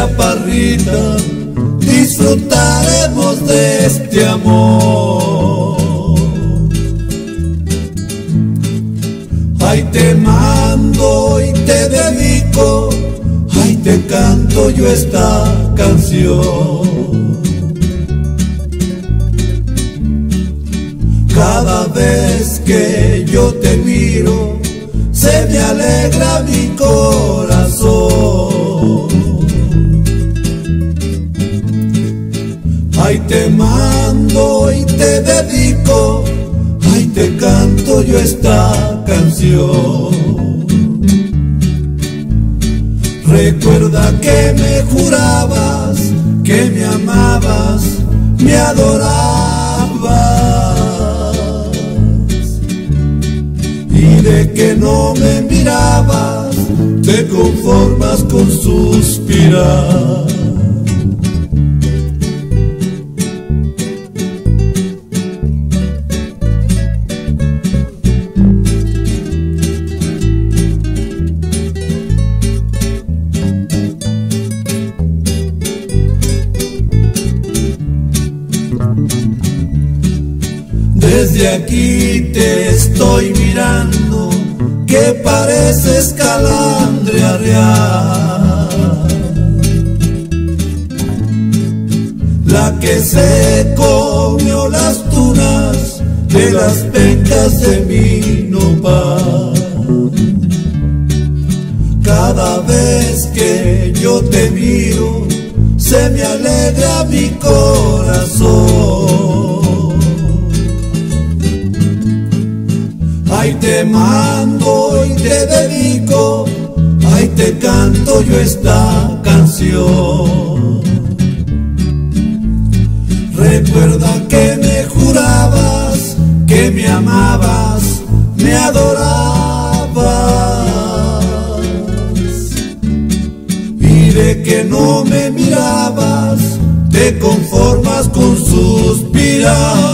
chaparrita, disfrutaremos de este amor. Ay, te mando y te dedico, ay, te canto yo esta canción. Cada vez que yo te miro, se me alegra mi corazón. Ay, te mando y te dedico, ay, te canto yo esta canción. Recuerda que me jurabas, que me amabas, me adorabas, y de que no me mirabas, te conformas con suspirar. Desde aquí te estoy mirando, que pareces calandria real, la que se comió las tunas de las pencas de mi nopal. Cada vez que yo te miro, se me alegra mi corazón. Ay, te mando y te dedico, ay, te canto yo esta canción. Recuerda que me jurabas, que me amabas, me adorabas, y de que no me mirabas, te conformas con suspirar.